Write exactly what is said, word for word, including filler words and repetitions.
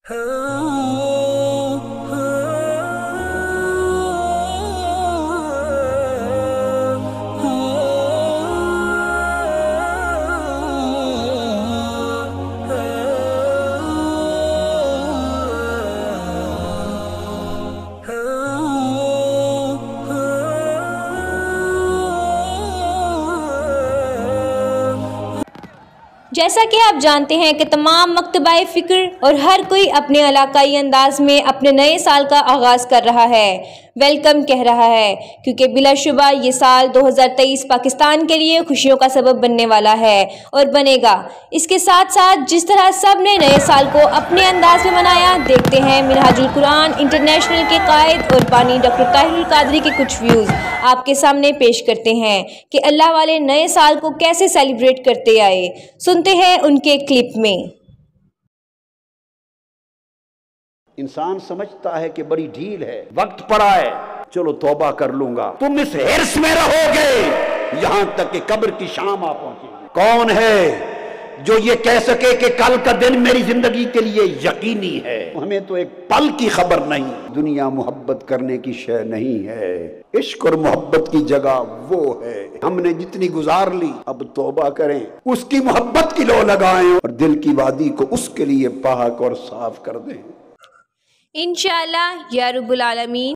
جیسا کہ آپ جانتے ہیں کہ تمام مکتبہ فکر اور ہر کوئی اپنے علاقائی انداز میں اپنے نئے سال کا آغاز کر رہا ہے، ویلکم کہہ رہا ہے، کیونکہ بلا شبہ یہ سال دو ہزار تیئیس پاکستان کے لیے خوشیوں کا سبب بننے والا ہے اور بنے گا۔ اس کے ساتھ ساتھ جس طرح سب نے نئے سال کو اپنے انداز میں منایا، دیکھتے ہیں منہاج القرآن انٹرنیشنل کے قائد اور بانی ڈاکٹر طاہر القادری کے کچھ ویوز آپ کے سامنے پیش کرتے ہیں کہ اللہ والے نئے سال کو کیسے سیلیبریٹ کرتے آئے۔ سنتے ہیں ان کے کلپ میں۔ انسان سمجھتا ہے کہ بڑی ڈھیل ہے، وقت پڑا ہے، چلو توبہ کر لوں گا۔ تم اس ہرس میں رہو گے یہاں تک کہ قبر کی شام آ پہنچے گی۔ کون ہے جو یہ کہہ سکے کہ کل کا دن میری زندگی کے لیے یقینی ہے؟ ہمیں تو ایک پل کی خبر نہیں۔ دنیا محبت کرنے کی شے نہیں ہے، عشق اور محبت کی جگہ وہ ہے۔ ہم نے جتنی گزار لی، اب توبہ کریں، اس کی محبت کی لو لگائیں اور دل کی وادی کو اس کے لیے پاک اور صاف کر دیں۔ انشاءاللہ یا رب العالمین۔